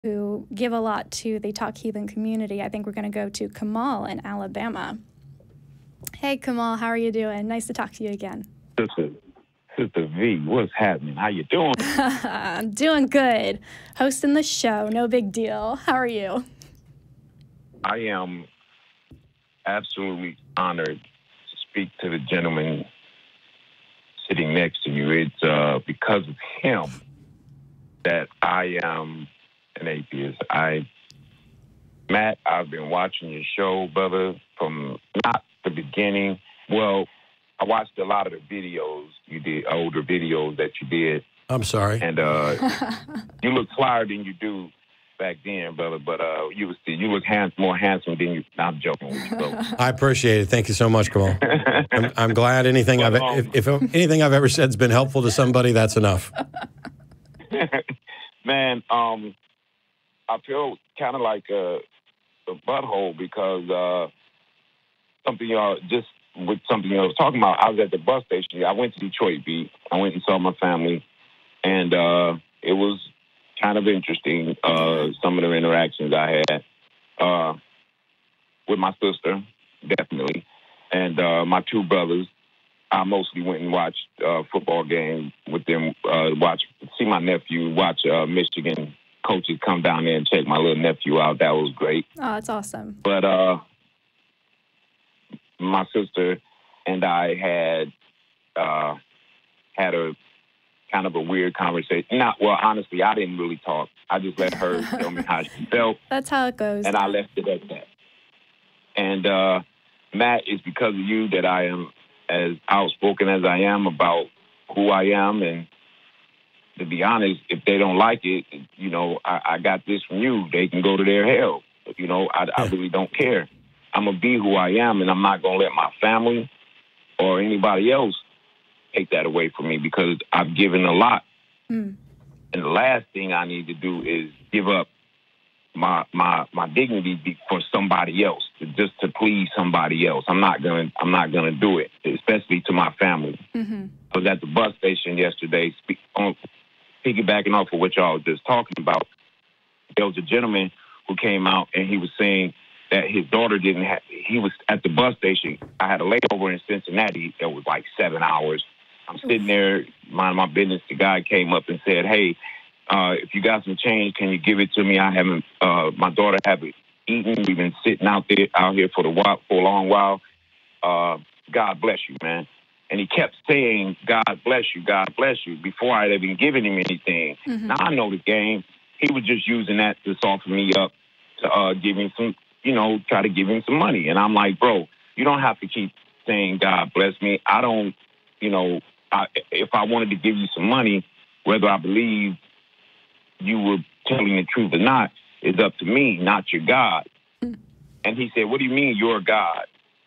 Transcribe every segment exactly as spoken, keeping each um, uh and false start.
who give a lot to the Talk Heathen community. I think we're going to go to Kamal in Alabama. Hey, Kamal, how are you doing? Nice to talk to you again. Sister, Sister V, what's happening? How you doing? I'm doing good. Hosting the show, no big deal. How are you? I am absolutely honored to speak to the gentleman sitting next to you. It's uh, because of him that I am an atheist. I, Matt, I've been watching your show, brother, from not the beginning. Well, I watched a lot of the videos you did, older videos that you did. I'm sorry. And uh, you look flyer than you do back then, brother. But uh, you was you look hands, more handsome than you. I'm joking with you, bro. I appreciate it. Thank you so much, Kamal. I'm, I'm glad anything but, I've um, if, if anything I've ever said has been helpful to somebody, that's enough. Man, um, I feel kind of like a, a butthole because uh, something y'all just with something I was talking about. I was at the bus station. I went to Detroit Beat. I went and saw my family, and uh, it was kind of interesting. Uh, some of the interactions I had uh, with my sister, definitely, and uh, my two brothers. I mostly went and watched uh, football games with them. Uh, watch, see my nephew watch uh, Michigan coaches come down there and check my little nephew out. That was great. Oh, that's awesome. But uh, my sister and I had uh, had a kind of a weird conversation. Not well, honestly, I didn't really talk. I just let her tell me how she felt. That's how it goes. And I left it at that. And uh, Matt, it's because of you that I am as outspoken as I am about who I am. And to be honest, if they don't like it, you know, I, I got this from you. They can go to their hell. You know, I, I really don't care. I'm going to be who I am, and I'm not going to let my family or anybody else take that away from me because I've given a lot. Mm. And the last thing I need to do is give up my my my dignity for somebody else, just to please somebody else. I'm not gonna I'm not gonna do it, especially to my family. Mm-hmm. I was at the bus station yesterday, speak, on, piggybacking off of what y'all was just talking about. There was a gentleman who came out and he was saying that his daughter didn't have. He was at the bus station. I had a layover in Cincinnati that was like seven hours. I'm sitting there, minding my business. The guy came up and said, "Hey, Uh, if you got some change, can you give it to me? I haven't, uh, my daughter haven't eaten. We've been sitting out there, out here for the while, for a long while. Uh, God bless you, man." And he kept saying, "God bless you, God bless you," before I had even given him anything. Mm-hmm. Now I know the game. He was just using that to soften me up, to uh, give him some, you know, try to give him some money. And I'm like, bro, you don't have to keep saying, "God bless me." I don't, you know, I, if I wanted to give you some money, whether I believe you were telling the truth or not is up to me, not your God. Mm. And he said, "What do you mean you're God?"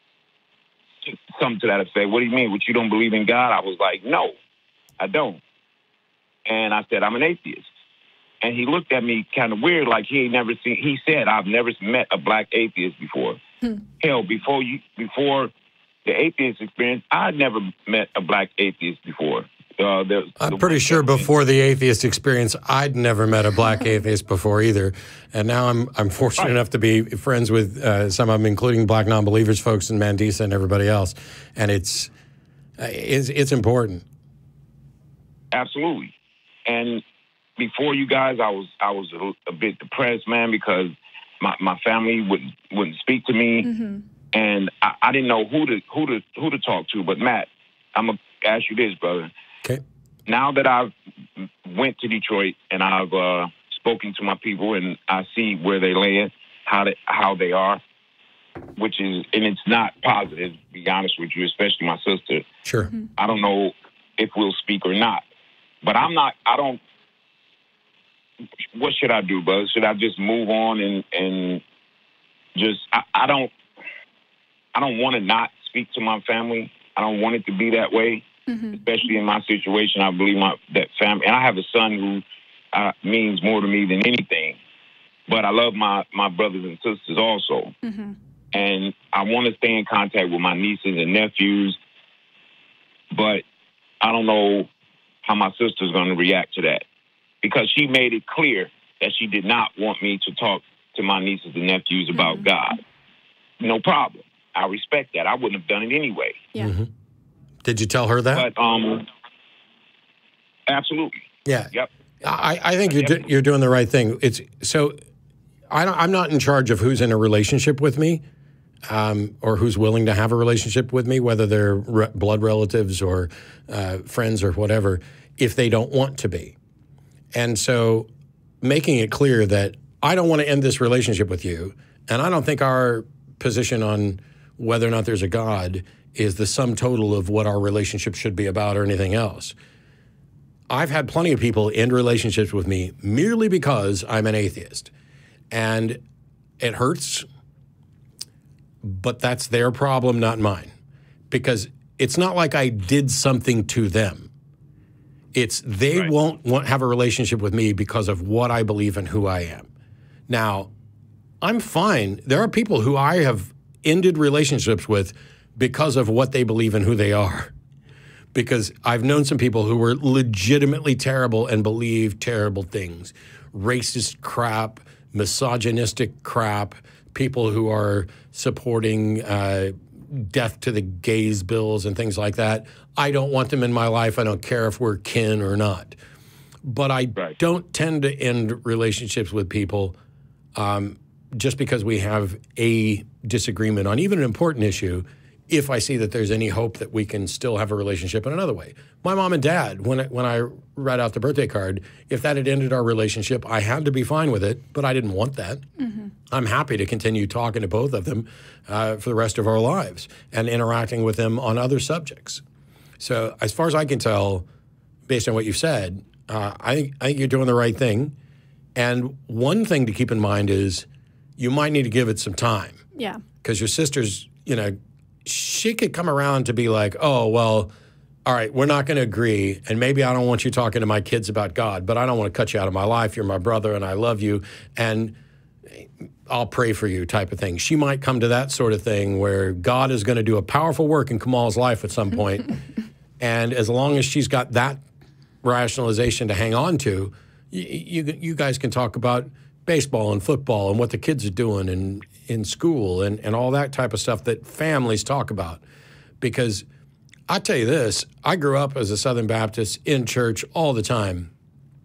Something to that effect. "What do you mean? What, you don't believe in God?" I was like, "No, I don't." And I said, "I'm an atheist." And he looked at me kind of weird, like he ain't never seen, he said, "I've never met a black atheist before." Hmm. Hell, before you, before the atheist experience, I'd never met a black atheist before. Uh, the, I'm the pretty sure before the atheist experience, I'd never met a black atheist before either. And now I'm I'm fortunate right. enough to be friends with uh, some of them, including black non-believers folks in Mandisa and everybody else. And it's it's, it's important. Absolutely. And before you guys, I was I was a, a bit depressed, man, because my, my family wouldn't wouldn't speak to me, mm-hmm. and I, I didn't know who to who to who to talk to. But Matt, I'm gonna ask you this, brother. Okay. Now that I've went to Detroit and I've uh, spoken to my people and I see where they land, how they, how they are, which is, and it's not positive, to be honest with you, especially my sister. Sure. Mm-hmm. I don't know if we'll speak or not, but I'm not, I don't, what should I do, brother? Should I just move on and, and just, I, I don't, I don't want to not speak to my family. I don't want it to be that way. Mm-hmm. Especially in my situation, I believe my that family, and I have a son who uh, means more to me than anything. But I love my, my brothers and sisters also, mm-hmm. and I want to stay in contact with my nieces and nephews. But I don't know how my sister's going to react to that because she made it clear that she did not want me to talk to my nieces and nephews about mm-hmm. God. No problem. I respect that. I wouldn't have done it anyway. Yeah. Mm-hmm. Did you tell her that? But um, absolutely. Yeah. Yep. I, I think you're do, you're doing the right thing. It's so I don't, I'm not in charge of who's in a relationship with me, um, or who's willing to have a relationship with me, whether they're re- blood relatives or uh, friends or whatever, if they don't want to be. And so making it clear that I don't want to end this relationship with you, and I don't think our position on whether or not there's a God is the sum total of what our relationship should be about or anything else. I've had plenty of people end relationships with me merely because I'm an atheist. And it hurts, but that's their problem, not mine. Because it's not like I did something to them. It's they right. won't want have a relationship with me because of what I believe and who I am. Now, I'm fine. There are people who I have ended relationships with because of what they believe and who they are. Because I've known some people who were legitimately terrible and believed terrible things. Racist crap, misogynistic crap, people who are supporting uh, death to the gays bills and things like that. I don't want them in my life. I don't care if we're kin or not. But I right. don't tend to end relationships with people um, just because we have a disagreement on even an important issue, if I see that there's any hope that we can still have a relationship in another way. My mom and dad, when I, when I read out the birthday card, if that had ended our relationship, I had to be fine with it, but I didn't want that. Mm-hmm. I'm happy to continue talking to both of them uh, for the rest of our lives and interacting with them on other subjects. So as far as I can tell, based on what you've said, uh, I think I think you're doing the right thing. And one thing to keep in mind is you might need to give it some time. Yeah. Because your sister's, you know, she could come around to be like, oh, well, all right, we're not going to agree, and maybe I don't want you talking to my kids about God, but I don't want to cut you out of my life. You're my brother, and I love you, and I'll pray for you type of thing. She might come to that sort of thing where God is going to do a powerful work in Kamal's life at some point, and as long as she's got that rationalization to hang on to, you, you, you guys can talk about baseball and football and what the kids are doing and in school and, and all that type of stuff that families talk about. Because I tell you this, I grew up as a Southern Baptist in church all the time.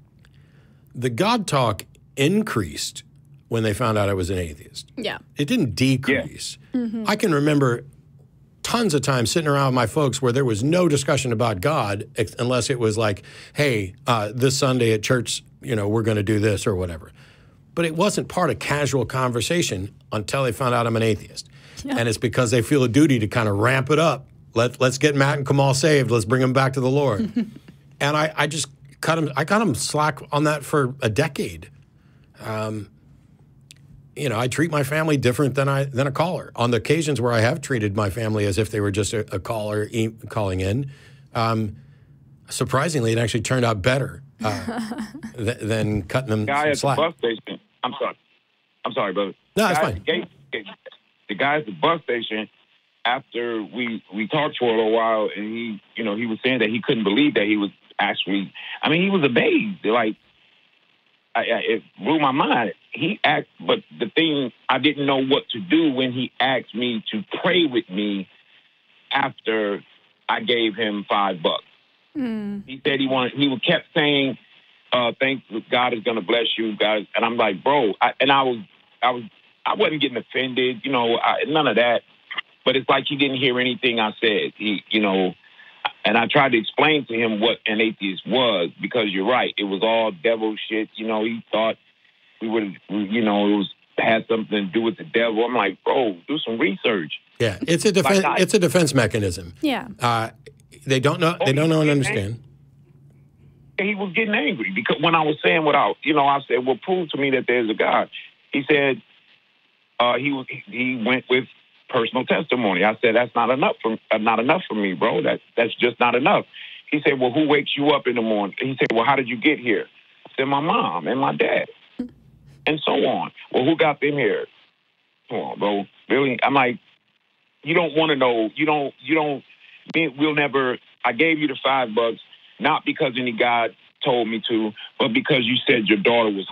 The God talk increased when they found out I was an atheist. Yeah. It didn't decrease. Yeah. Mm-hmm. I can remember tons of times sitting around with my folks where there was no discussion about God unless it was like, hey, uh, this Sunday at church, you know, we're going to do this or whatever. But it wasn't part of casual conversation until they found out I'm an atheist. Yeah. And it's because they feel a duty to kind of ramp it up. Let, let's get Matt and Kamal saved. Let's bring them back to the Lord. And I, I just cut them, I cut them slack on that for a decade. Um, you know, I treat my family different than I than a caller. On the occasions where I have treated my family as if they were just a, a caller e- calling in, um, surprisingly, it actually turned out better uh, th- than cutting them guy some slack. At the bus station. I'm sorry. I'm sorry, brother. No, that's guy fine. At the, gate, the guy at the bus station, after we, we talked for a little while, and he, you know, he was saying that he couldn't believe that he was actually, I mean, he was amazed. Like, I, I, it blew my mind. He asked, but the thing, I didn't know what to do when he asked me to pray with me after I gave him five bucks. Mm. He said he wanted, he kept saying, uh, thanks, God is going to bless you, guys. And I'm like, bro, I, and I was, I was, I wasn't getting offended, you know, I, none of that. But it's like he didn't hear anything I said. He, you know, and I tried to explain to him what an atheist was, because you're right, it was all devil shit. You know, he thought we would, you know, it was had something to do with the devil. I'm like, bro, do some research. Yeah, it's a defense. Like I, it's a defense mechanism. Yeah, uh, they don't know. They don't know and understand. He was getting angry because when I was saying what I, you know, I said, well, prove to me that there's a God. He said uh, he was. He went with personal testimony. I said, that's not enough for uh, not enough for me, bro. That that's just not enough. He said, well, who wakes you up in the morning? He said, well, how did you get here? I said, my mom and my dad, and so on. Well, who got them here? Come on, bro. Really? I'm like, you don't want to know. You don't. You don't. We'll never. I gave you the five bucks not because any God told me to, but because you said your daughter was hungry.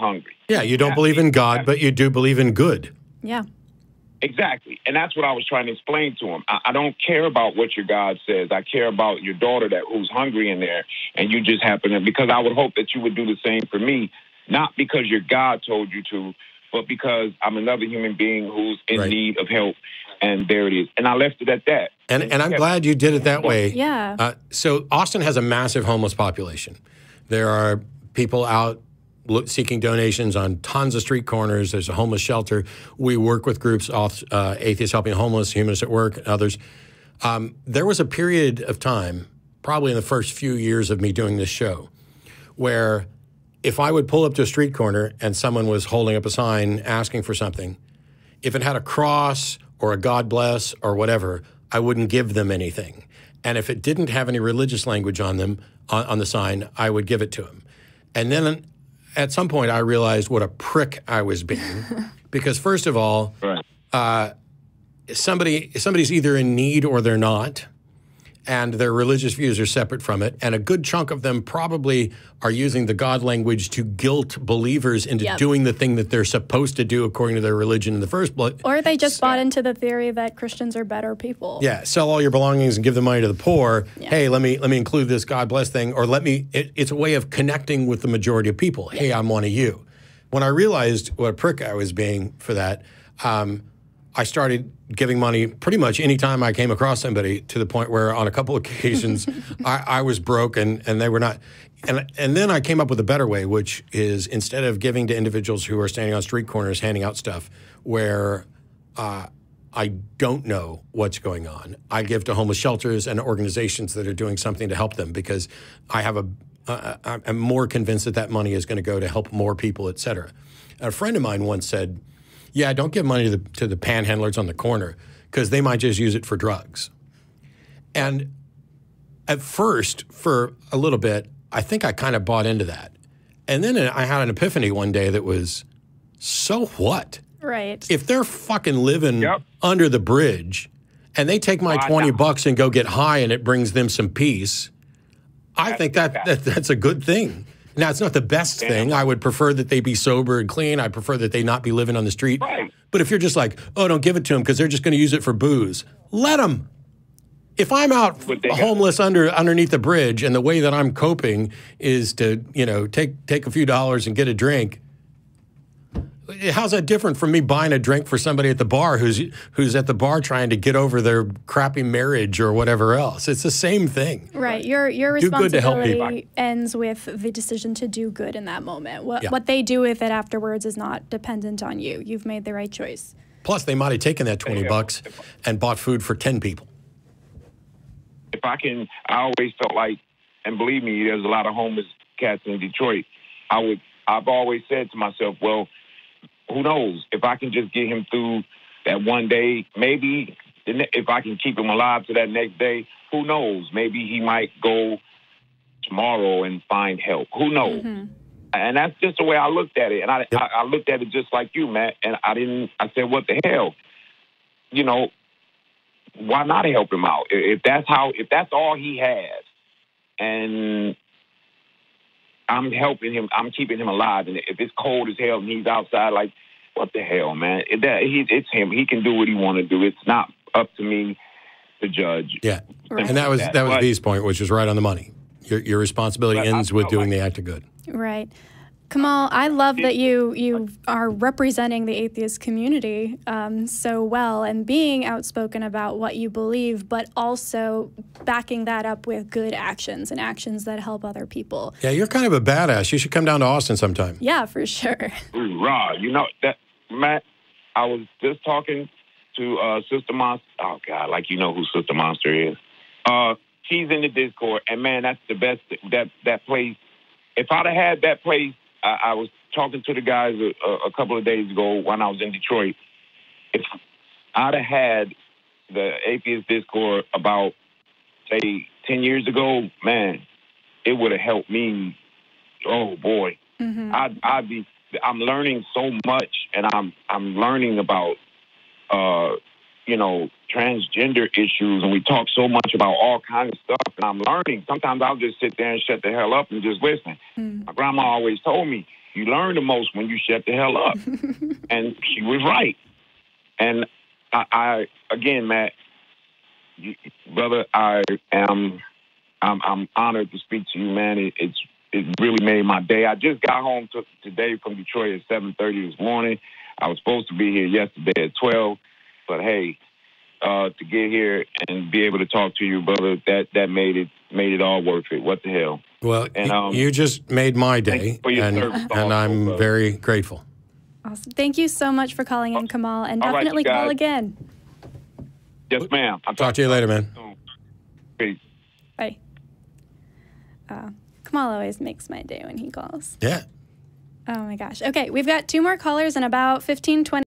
Yeah, you don't believe in God, but you do believe in good. Yeah. Exactly. And that's what I was trying to explain to him. I, I don't care about what your God says. I care about your daughter that who's hungry in there, and you just happen to, because I would hope that you would do the same for me, not because your God told you to, but because I'm another human being who's in right. need of help. And there it is. And I left it at that. And, and I'm glad you did it that way. Yeah. Uh, so Austin has a massive homeless population. There are people out look, seeking donations on tons of street corners. There's a homeless shelter. We work with groups, uh, Atheists Helping Homeless, Humanists at Work, and others. Um, there was a period of time, probably in the first few years of me doing this show, where if I would pull up to a street corner and someone was holding up a sign asking for something, if it had a cross or a God bless or whatever, I wouldn't give them anything. And if it didn't have any religious language on them, on, on the sign, I would give it to them. And then at some point I realized what a prick I was being. Because first of all, right. uh, somebody somebody's either in need or they're not. And their religious views are separate from it. And a good chunk of them probably are using the God language to guilt believers into yep. doing the thing that they're supposed to do according to their religion in the first place. Or they just bought into the theory that Christians are better people. Yeah, sell all your belongings and give the money to the poor. Yeah. Hey, let me let me include this God bless thing. Or let me, it, it's a way of connecting with the majority of people. Yeah. Hey, I'm one of you. When I realized what a prick I was being for that, um, I started giving money pretty much any time I came across somebody, to the point where on a couple of occasions I, I was broke and, and they were not. And, and then I came up with a better way, which is instead of giving to individuals who are standing on street corners handing out stuff where uh, I don't know what's going on, I give to homeless shelters and organizations that are doing something to help them, because I have a, uh, I'm more convinced that that money is going to go to help more people, et cetera. A friend of mine once said, yeah, don't give money to the, to the panhandlers on the corner, because they might just use it for drugs. And at first, for a little bit, I think I kind of bought into that. And then I had an epiphany one day that was, so what? Right. If they're fucking living yep. under the bridge and they take my oh, twenty bucks and go get high and it brings them some peace, I that's think that, that that's a good thing. Now, it's not the best Damn. thing. I would prefer that they be sober and clean. I prefer that they not be living on the street. Right. But if you're just like, oh, don't give it to them because they're just going to use it for booze, let them. If I'm out homeless under underneath the bridge and the way that I'm coping is to, you know, take take a few dollars and get a drink, how's that different from me buying a drink for somebody at the bar who's who's at the bar trying to get over their crappy marriage or whatever else? It's the same thing. Right. Your your responsibility ends with the decision to do good in that moment. What yeah. what they do with it afterwards is not dependent on you. You've made the right choice. Plus, they might have taken that twenty bucks and bought food for ten people. If I can, I always felt like, and believe me, there's a lot of homeless cats in Detroit. I would, I've always said to myself, well, who knows? If I can just get him through that one day, maybe if I can keep him alive to that next day, who knows? Maybe he might go tomorrow and find help. Who knows? Mm-hmm. And that's just the way I looked at it. And I, yep. I, I looked at it just like you, Matt. And I didn't, I said, what the hell? You know, why not help him out? If that's how, if that's all he has, and I'm helping him, I'm keeping him alive. And if it's cold as hell and he's outside, like, what the hell, man? It, that, he, it's him. He can do what he want to do. It's not up to me to judge. Yeah, right. And that was that, that was V's point, which is right on the money. Your your responsibility ends with doing like, the act of good. Right. Kamal, I love that you you are representing the atheist community um, so well and being outspoken about what you believe, but also backing that up with good actions and actions that help other people. Yeah, you're kind of a badass. You should come down to Austin sometime. Yeah, for sure. Raw, you know that, Matt. I was just talking to uh, Sister Monster. Oh God, like you know who Sister Monster is. Uh, she's in the Discord, and man, that's the best. That that place. If I'd have had that place. I, I was talking to the guys a, a couple of days ago when I was in Detroit. If I'd have had the Atheist Discord about, say, ten years ago, man, it would have helped me. Oh, boy. Mm-hmm. I'd, I'd be, I'm learning so much, and I'm I'm learning about, uh, you know, transgender issues, and we talk so much about all kinds of stuff, and I'm learning. Sometimes I'll just sit there and shut the hell up and just listen. Mm. My grandma always told me, you learn the most when you shut the hell up. And she was right. And I, I again, Matt, you, brother, I am, I'm, I'm honored to speak to you, man. It, it's, it really made my day. I just got home to, today from Detroit at seven thirty this morning. I was supposed to be here yesterday at twelve, but hey, uh, to get here and be able to talk to you, brother, that, that made it, made it all worth it. What the hell? Well, and, um, you just made my day, and, and I'm brother. very grateful. Awesome. Thank you so much for calling in, Kamal, and all definitely right, call again. Yes, ma'am. I'll talk to you later, man. Peace. Bye. Uh, Kamal always makes my day when he calls. Yeah. Oh, my gosh. Okay, we've got two more callers in about fifteen, twenty